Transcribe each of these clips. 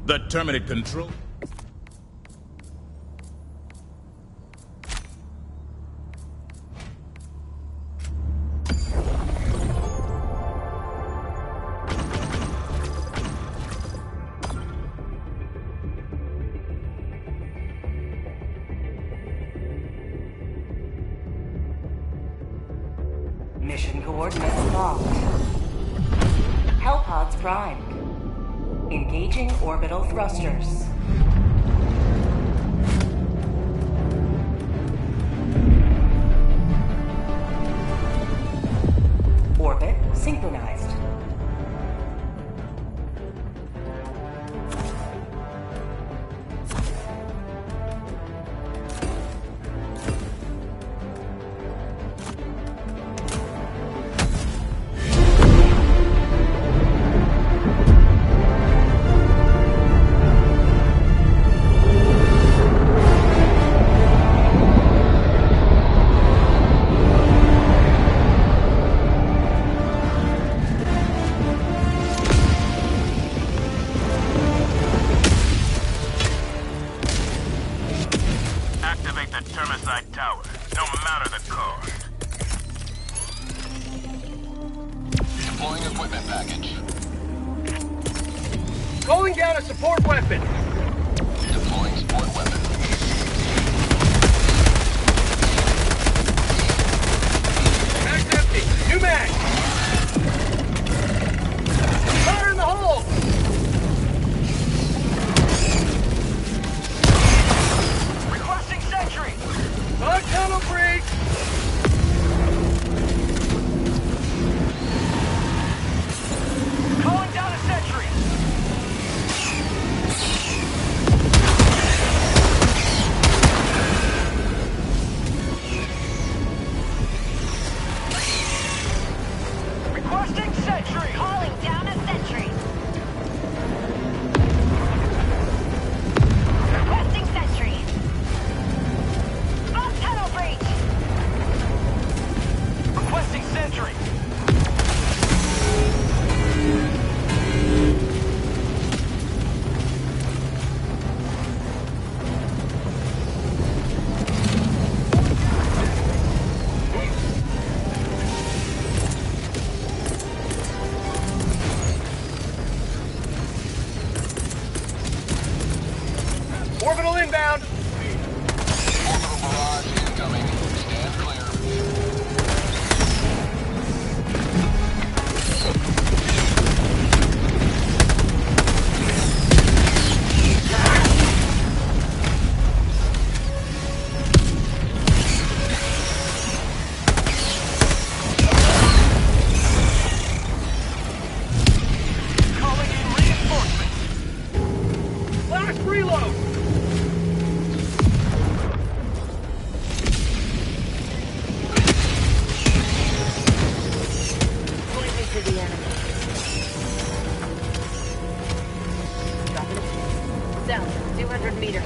The terminate control. Mission coordinates locked. Hellpods primed. Engaging orbital thrusters. Orbit synchronized. Calling down a support weapon. Deploying support weapon. Mag's empty. New mag. Fire in the hole. Requesting sentry. On tunnel breach. Calling down a sentry. Requesting sentry. Calling down a sentry. Requesting sentry. On tunnel breach. Requesting sentry. Orbital inbound. Orbital barrage incoming. Stand clear. Calling in reinforcements. Last reload. Pointing to the enemy. Drop it. Down. 200 meters.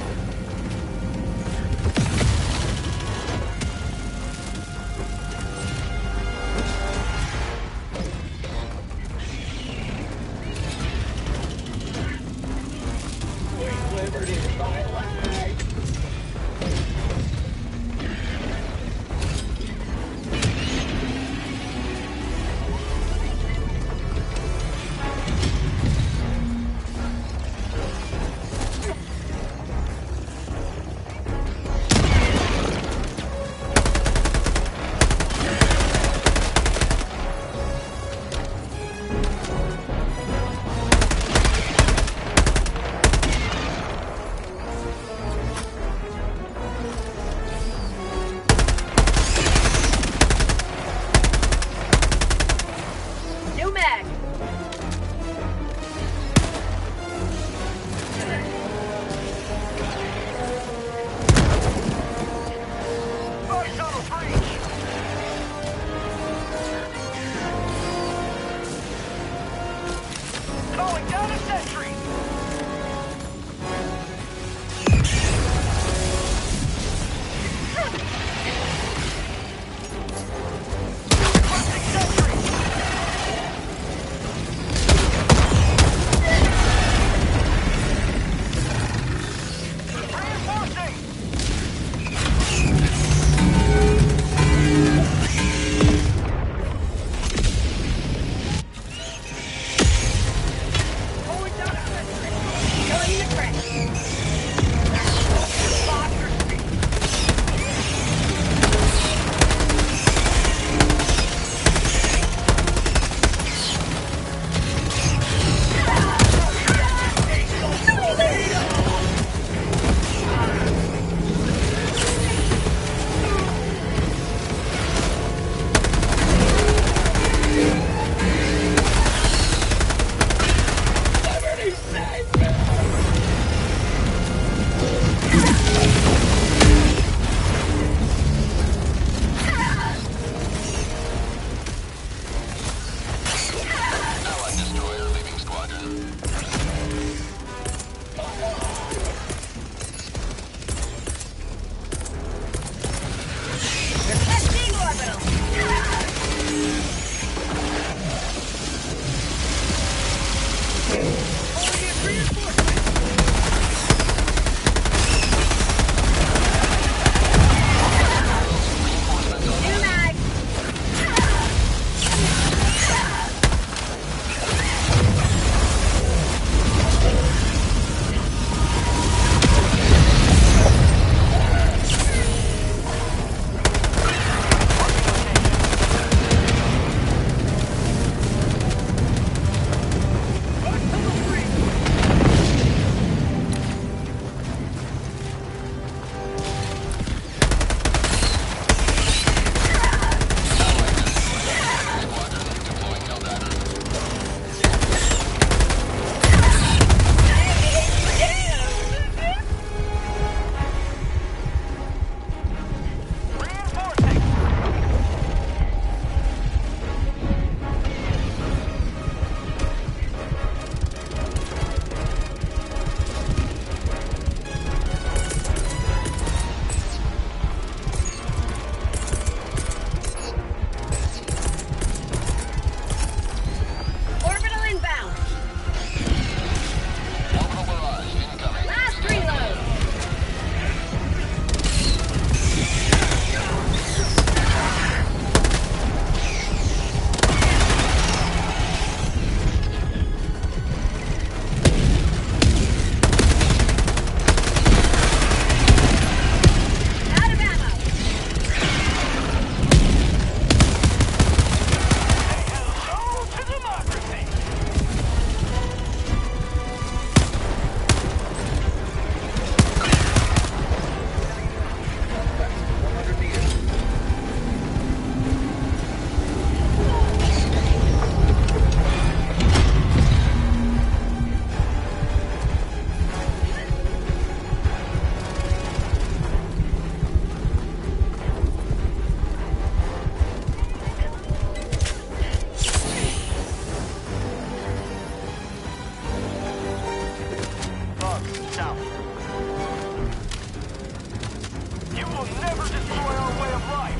You will never destroy our way of life.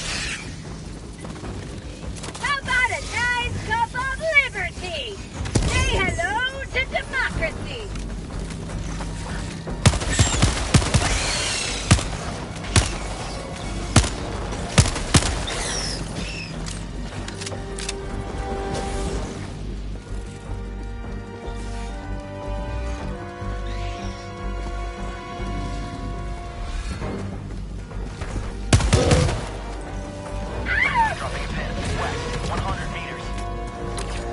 How about a nice cup of liberty? Say hello to democracy. Dropping a pin. West, 100 meters.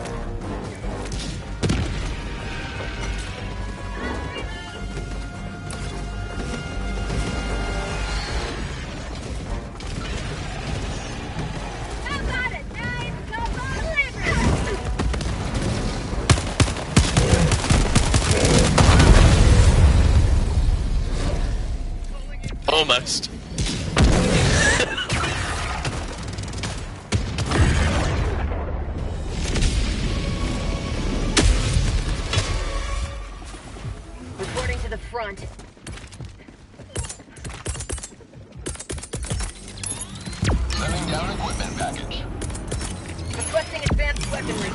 How about a nice cup of liberty? Almost. Reporting to the front. Sending down equipment package. Requesting advanced weaponry.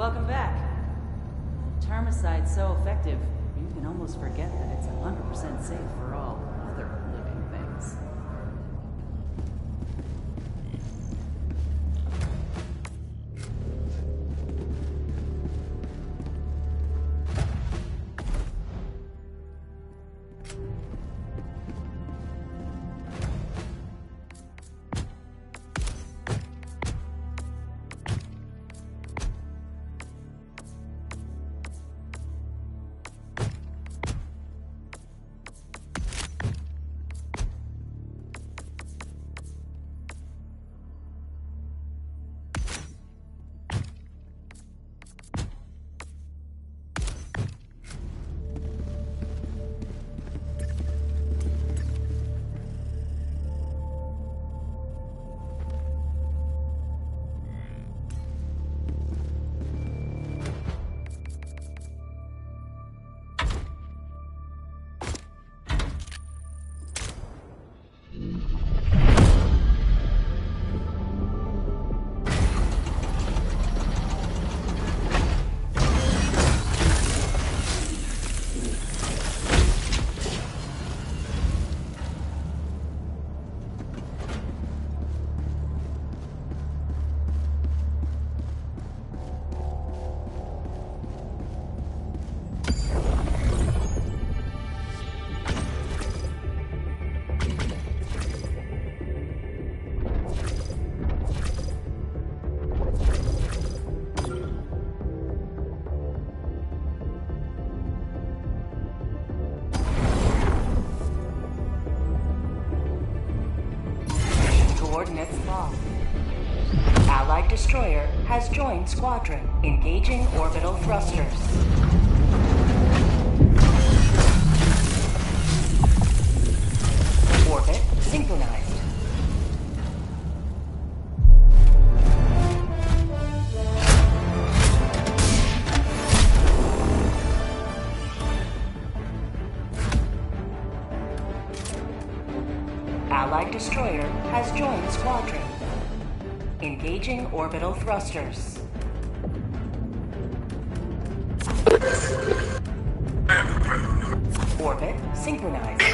Welcome back. Termicide's so effective, you can almost forget that it's 100% safe for all other living things. Coordinates locked. Allied destroyer has joined squadron. Engaging orbital thrusters. Orbit synchronized. Allied destroyer has joined squadron. Engaging orbital thrusters. Orbit synchronized.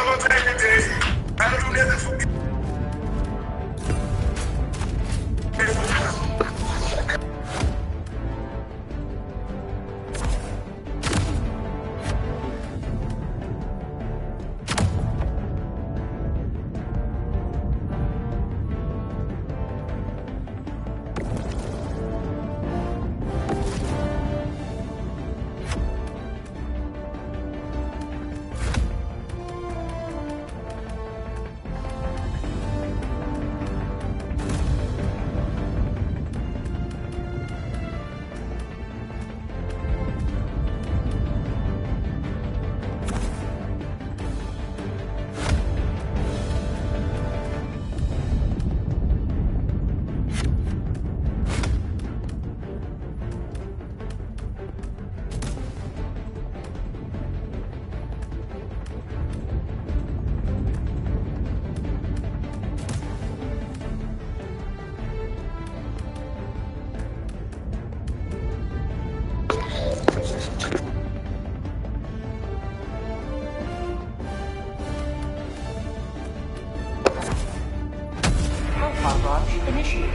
Pod launch initiated.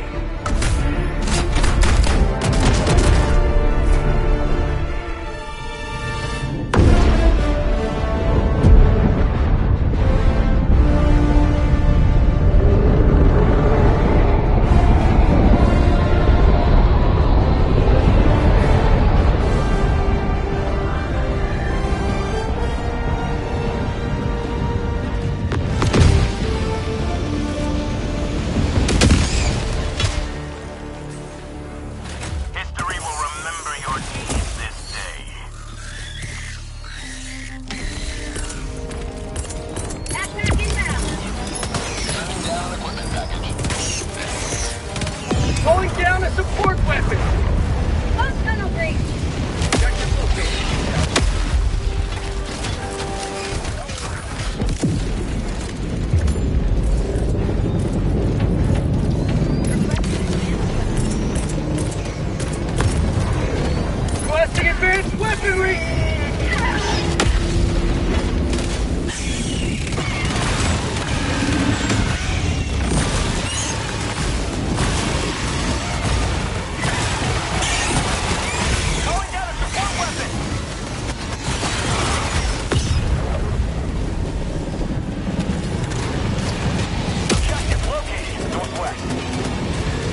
Within reach! Calling down a support weapon! Objective located northwest.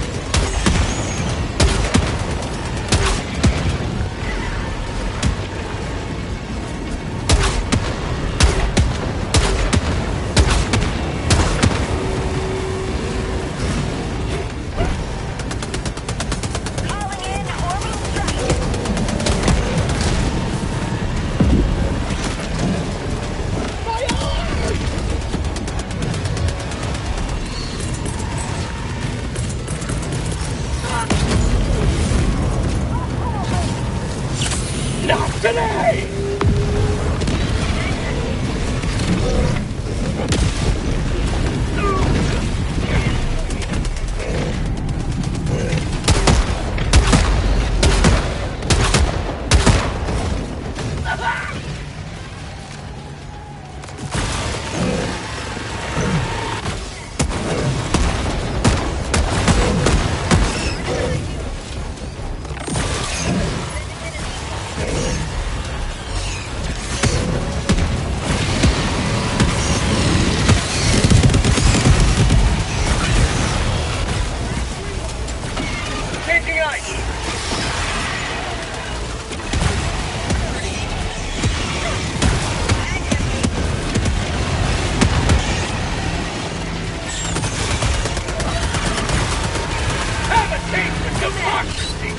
Calling in orbital strike. Not today! Changing ice! Have a taste of democracy!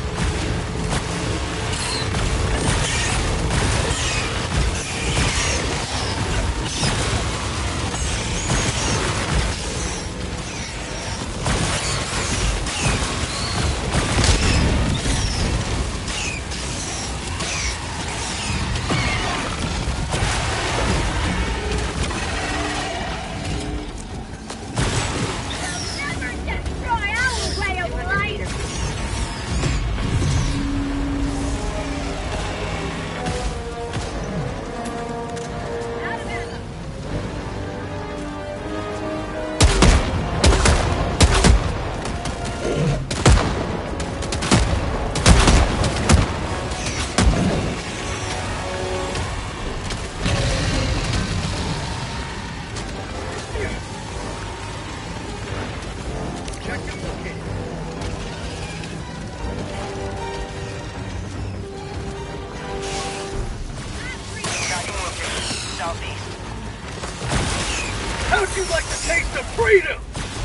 Never destroy our way of life. Out of ammo. Check and locate. Tracking location southeast. How'd you like the taste of freedom?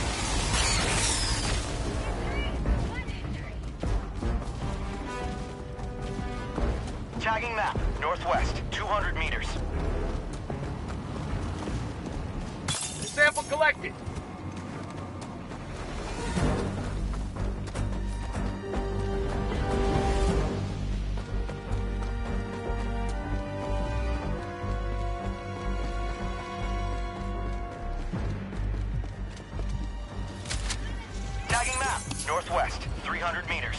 Tagging map northwest 200 meters. Sample collected. Tagging map northwest 300 meters.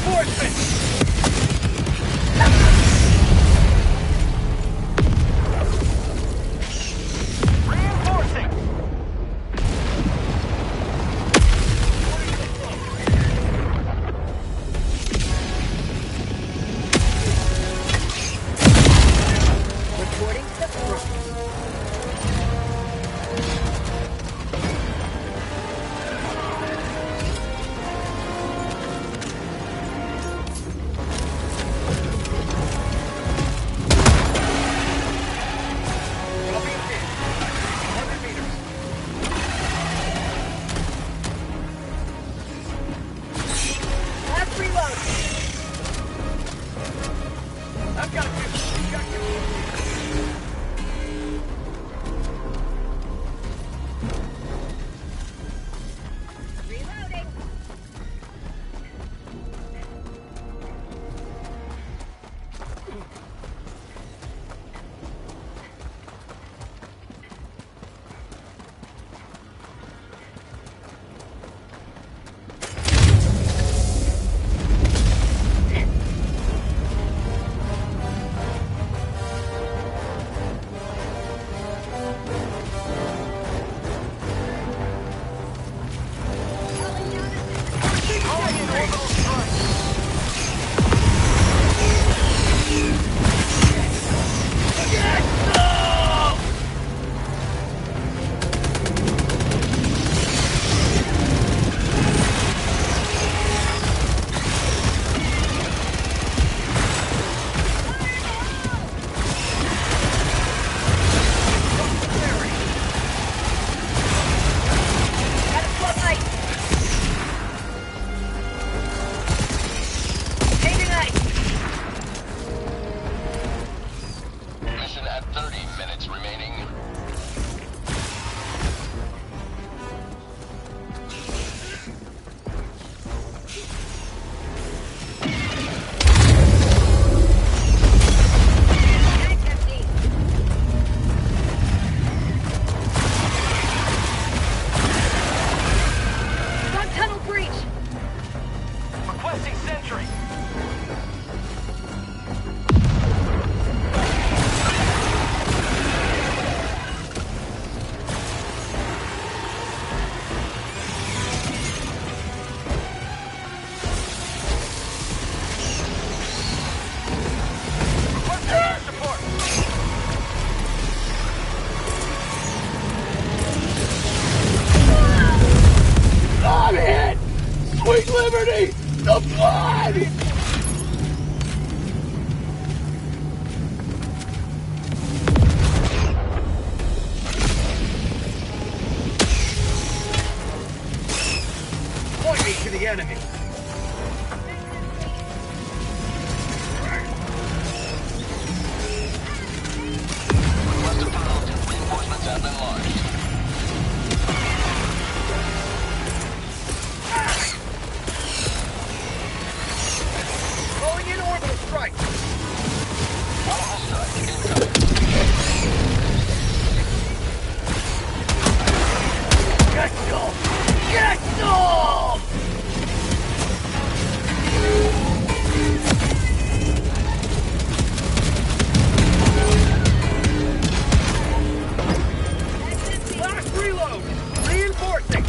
Reinforcements! Reinforcing! Reporting to the front. Copy and hit. 100 meters. Last reload. I've got you. Objective. Reloading. Calling in orbital strike. Got a floodlight. Changing light. Mission at 30 minutes remaining. Tank empty. Front tunnel breach. Requesting sentry. Requesting air support. I'm hit! Sweet liberty! The blood! Point me to the enemy. Request approved. Reinforcements have been launched. Calling in orbital strike. Orbital strike incoming. Get some! Get some! Last reload! Reinforcing!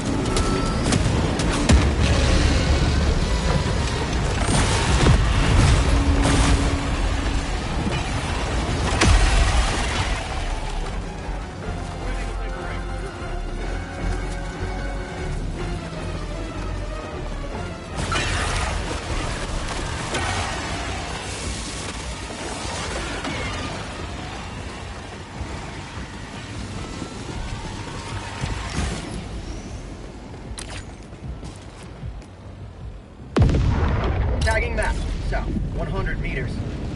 Tagging map. South. 100 meters.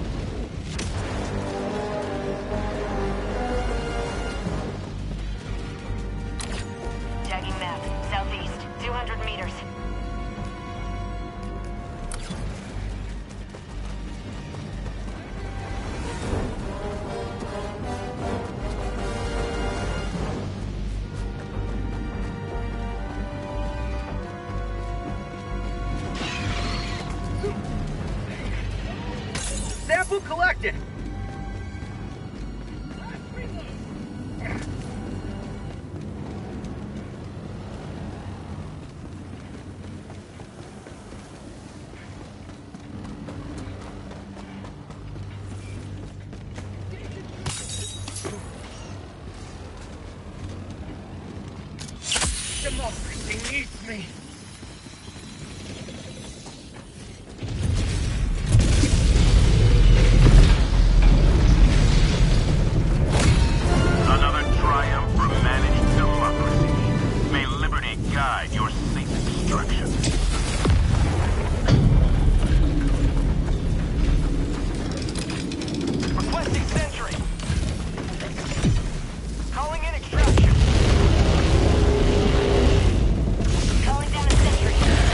Tagging map. Southeast. 200 meters. Nabboot collected! Democracy needs me. Another triumph for managed democracy. May liberty guide your safe extraction. Requesting sentry. Calling in extraction. Calling down a sentry.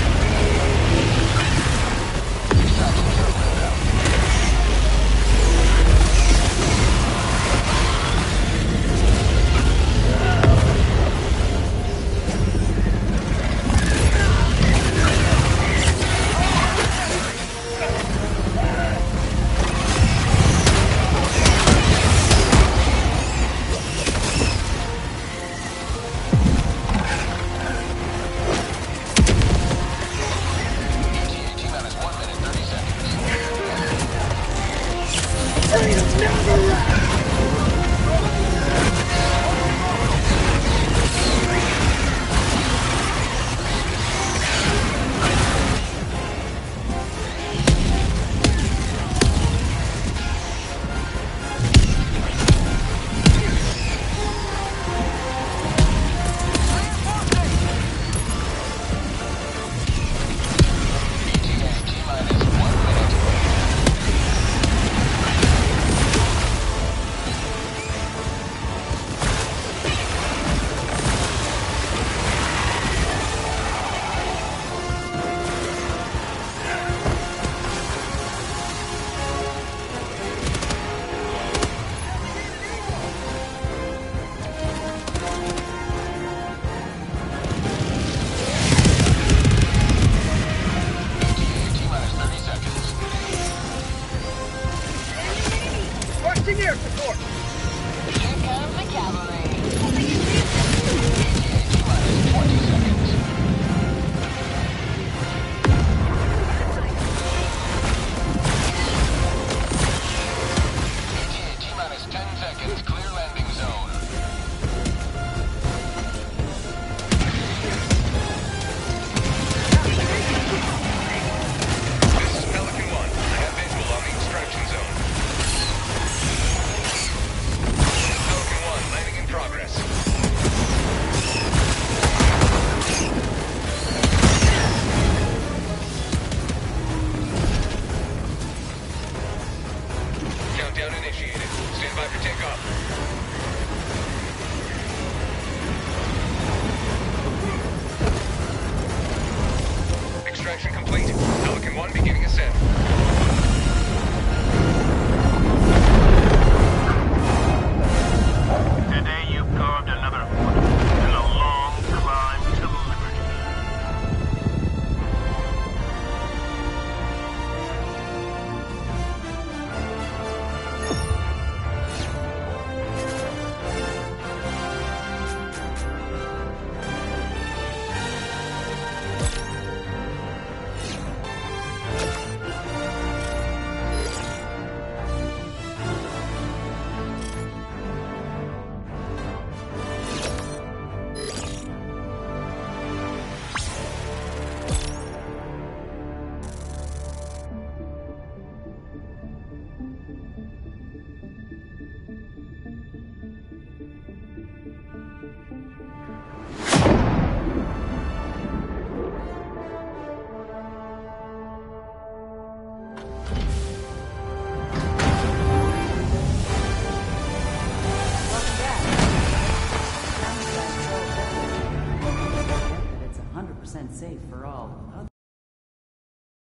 T-minus 1 minute, 30 seconds. ETA T-minus 1 minute. ETA T-minus 30 seconds. Requesting air support. Here comes the cavalry. ETA T-minus 20 seconds. ETA T-minus 10 seconds. Clear landing zone. This is Pelican 1. I have visual on the extraction zone. Pelican 1, landing in progress. Countdown initiated. Stand by for takeoff. Extraction complete. Pelican 1 beginning ascent. Today you've carved another foot in a long climb to liberty. Welcome back. Khamees so effective. You forget that it's 100% safe for all.